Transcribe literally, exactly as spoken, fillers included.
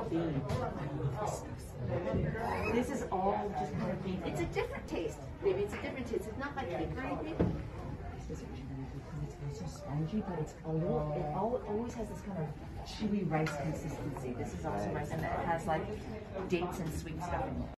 bean. This is all just kind of bean. It's a different taste. Maybe it's a different taste. It's not like hickory maybe. This is really good because it's so spongy, but it's a little, it all, always has this kind of chewy rice consistency. This is also rice, and it has like dates and sweet stuff in it.